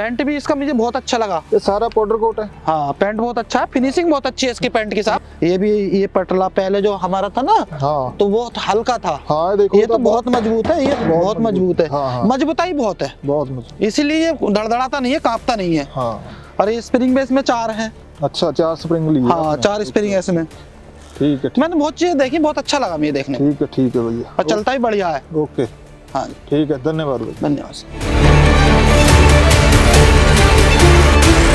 Paint भी इसका मुझे बहुत अच्छा लगा। ये सारा पाउडर कोट है? हाँ पेंट बहुत अच्छा है, फिनिशिंग बहुत अच्छी है इसकी पेंट के साथ। ये भी ये पटला पहले जो हमारा था ना, हाँ तो वो हल्का था। हाँ देखो, ये तो बहुत मजबूत है, ये बहुत मजबूत है। हाँ, हाँ। मजबूताई बहुत है, बहुत मजबूत, इसीलिए ये धड़धड़ाता नहीं है, कांपता नहीं है। हाँ। और ये स्प्रिंग बेस में 4 है। अच्छा 4 स्प्रिंग ली? हाँ 4 स्प्रिंग है इसमें। ठीक है, मैंने बहुत चीजें देखी, बहुत अच्छा लगा मुझे देखने में। ठीक है भैया, और चलता भी बढ़िया है। ओके हाँ ठीक है, धन्यवाद भैया। धन्यवाद।